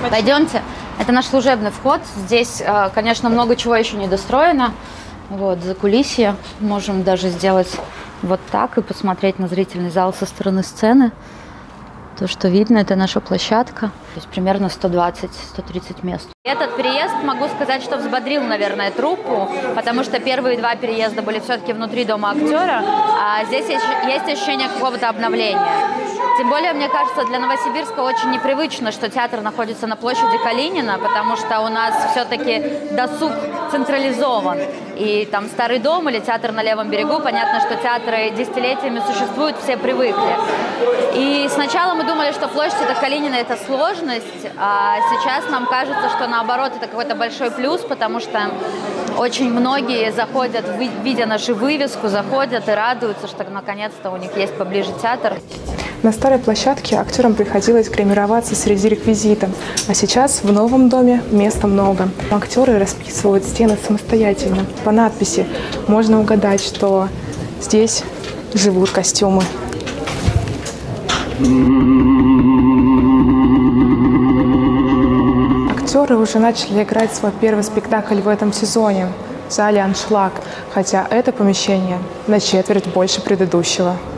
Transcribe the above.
Пойдемте. Это наш служебный вход. Здесь, конечно, много чего еще не достроено. Вот, закулисье. Можем даже сделать вот так и посмотреть на зрительный зал со стороны сцены. То, что видно, это наша площадка. То есть примерно 120-130 мест. Этот переезд, могу сказать, что взбодрил, наверное, труппу, потому что первые два переезда были все-таки внутри дома актера, а здесь есть ощущение какого-то обновления. Тем более, мне кажется, для Новосибирска очень непривычно, что театр находится на площади Калинина, потому что у нас все-таки досуг централизован. И там Старый дом или театр на Левом берегу, понятно, что театры десятилетиями существуют, все привыкли. И сначала мы думали, что площадь это Калинина – это сложность, а сейчас нам кажется, что наоборот это какой-то большой плюс, потому что очень многие заходят, видя нашу вывеску, заходят и радуются, что наконец-то у них есть поближе театр. На старой площадке актерам приходилось гримироваться среди реквизита, а сейчас в новом доме места много. Актеры расписывают стены самостоятельно. По надписи можно угадать, что здесь живут костюмы. Актеры уже начали играть свой первый спектакль в этом сезоне в зале «Аншлаг», хотя это помещение на четверть больше предыдущего.